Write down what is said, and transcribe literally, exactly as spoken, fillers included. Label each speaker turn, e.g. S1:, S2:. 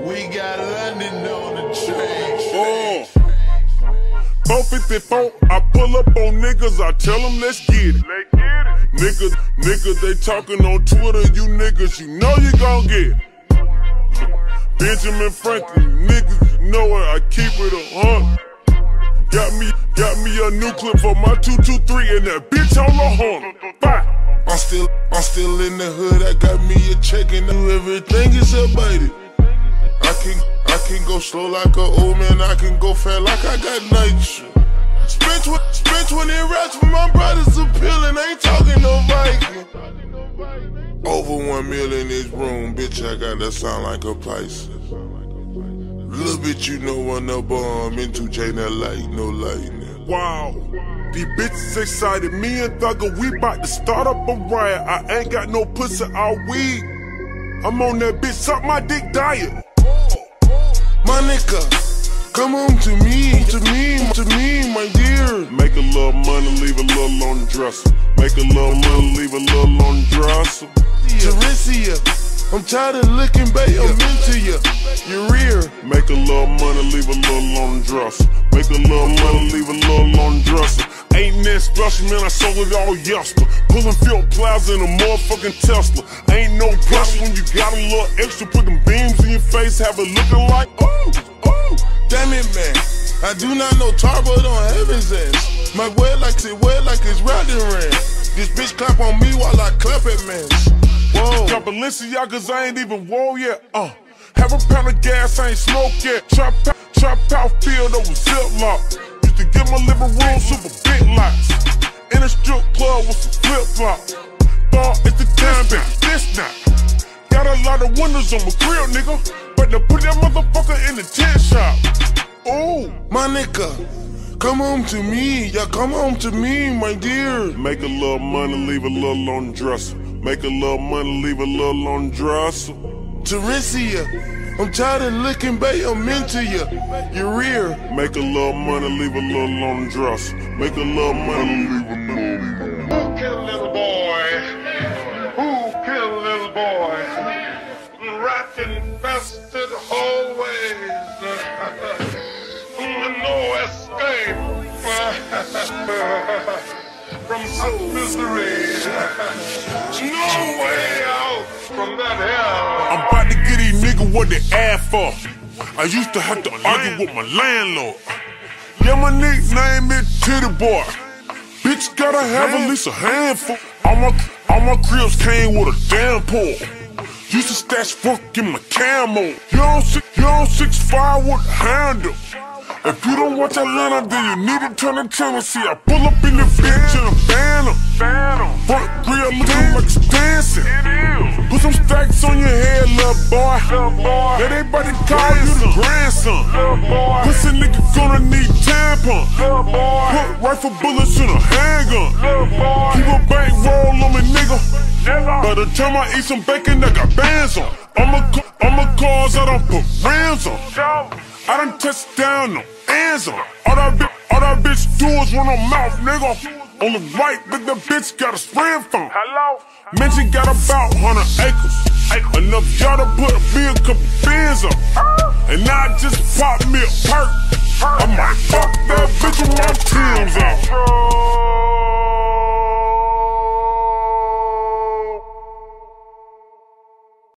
S1: We got London on the train.
S2: Oh. four fifty-four, I pull up on niggas, I tell them let's get it. Let's get it. Niggas, niggas, they talking on Twitter, you niggas, you know you gon' get it. Benjamin Franklin, niggas, you know it, I keep it a hundred. Got me, got me a new clip for my two two three and that bitch on the horn. Bye.
S1: I'm still, I'm still in the hood, I got me a check and everything is abated. I can, I can go slow like an old man, I can go fat like I got night. Spent, tw spent twenty racks for my brothers appealing, ain't talking no Viking. Over one mil in this room, bitch, I got that sound like a Pisces. Little bit you know on the bomb, into J, that light, no lightning.
S2: Wow, these bitches excited, me and Thugger, we bout to start up a riot. I ain't got no pussy all week. I'm on that bitch, suck my dick diet.
S1: My nigga, come on to me, to me, to me, my dear.
S2: Make a little money, leave a little on the dresser. Make a little money, leave a little on the dresser.
S1: Teresia, I'm tired of looking back, I'm into ya, your rear.
S2: Make a little money, leave a little on the dresser. Make a little money, leave a little on the dresser. Ain't that special, man, I sold it all yesterday. Pulling Field Plaza in a motherfucking Tesla. Ain't no pressure when you got a little extra. Put them beams in your face, have it looking like, ooh, ooh.
S1: Damn it, man, I do not know tar, but on heaven's ass. My word like it, word like it's riding ran. This bitch clap on me while I clap at man. Whoa.
S2: Got Balenciagas, I ain't even whoa yet. Uh, have a pound of gas, I ain't smoked yet. Trap out, trap out field over Ziploc. Used to get my living room super big lots. In a strip club with some flip flops. Thought it's the time, baby, this now. Got a lot of windows on my grill, nigga. But to put that motherfucker in the tent shop. Ooh,
S1: my nigga, come home to me, yeah, come home to me, my dear.
S2: Make a little money, leave a little on the dresser. Make a little money, leave a little on the dresser.
S1: Teresia, I'm tired of looking back, I'm into ya, your rear.
S2: Make a little money, leave a little on the dresser. Make a little money, leave a little.
S3: Who killed little boy? Who killed little boy? Rat infested hallways. No escape from such misery. No way out from that hell.
S2: I'm about to get these niggas what they ask for. I used to have to argue with my landlord. Yeah, my nickname is Titty Boy. Bitch gotta have at least a handful. All my, all my cribs came with a damn pour. Used to stash fuck in my camo. You don't six, you don't six five with a handle. If you don't watch Atlanta, then you need to turn the channel. See, I pull up in the bitch and I ban em. Front grill looking like it's dancing. Put some stacks on your head, little boy. Let everybody call you the grandson. Pussy nigga gonna need tampon. Put rifle bullets in a handgun. Keep a bank roll on me, nigga. By the time I eat some bacon, I got bands on. I'ma, I'ma cause I don't put rims on. I done touched down no hands on. All that, bi all that bitch do is run her mouth, nigga. On the right, but the bitch got a spraying phone. Hello? Mention got about one hundred acres. Enough y'all to put a big couple bins up. And I just pop me a perk. I might fuck that bitch.